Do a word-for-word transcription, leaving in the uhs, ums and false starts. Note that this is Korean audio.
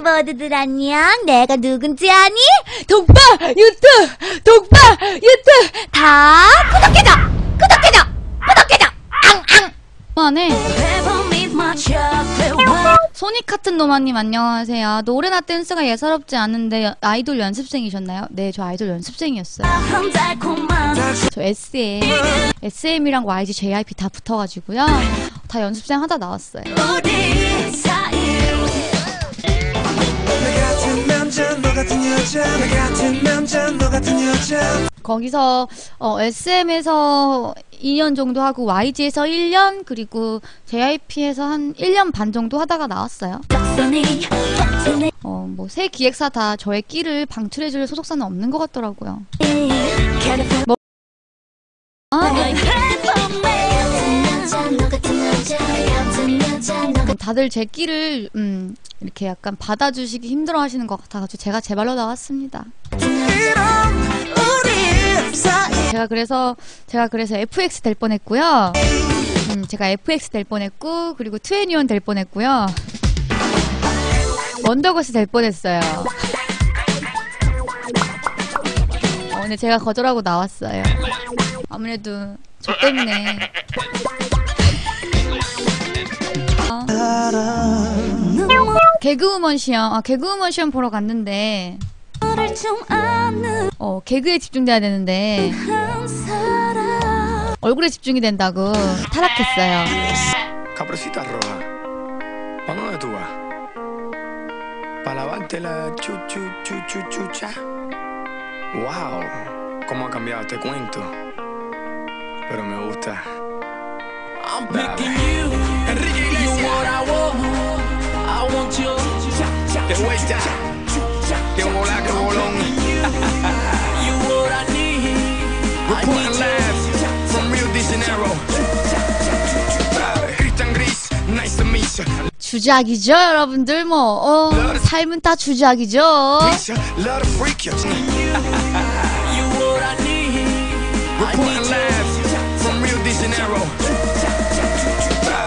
모두들 안녕. 내가 누군지 아니? 동파 유튜브, 동파 유튜브 다 구독해줘, 구독해줘, 구독해줘. 앙앙. 그만해. 소닉 같은 노마님 안녕하세요. 노래나 댄스가 예사롭지 않은데 아이돌 연습생이셨나요? 네, 저 아이돌 연습생이었어요. 저 에스엠, 에스엠이랑 와이지, 제이아이피 다 붙어가지고요. 다 연습생 하다 나왔어요. 거기서 어, 에스엠에서 이 년 정도 하고 와이지에서 일 년, 그리고 제이아이피에서 한 일 년 반 정도 하다가 나왔어요. 어, 뭐 새 기획사 다 저의 끼를 방출해줄 소속사는 없는 것 같더라고요. 뭐... 아, 다들 제 끼를 음, 이렇게 약간 받아주시기 힘들어하시는 것 같아가지고 제가 제 발로 나왔습니다. 제가 그래서 제가 그래서 에프엑스 될 뻔했고요. 음, 제가 에프엑스 될 뻔했고, 그리고 투애니원 될 뻔했고요. 원더걸스 될 뻔했어요. 어, 근데 제가 거절하고 나왔어요. 아무래도 저 때문에. 어. 개그우먼 시험, 아 개그우먼 시험 보러 갔는데. 어, 개그에 집중돼야 되는데 얼굴에 집중이 된다고 타락했어요. 주작이죠, 여러분들. 뭐 어, 삶은 다 주작이죠.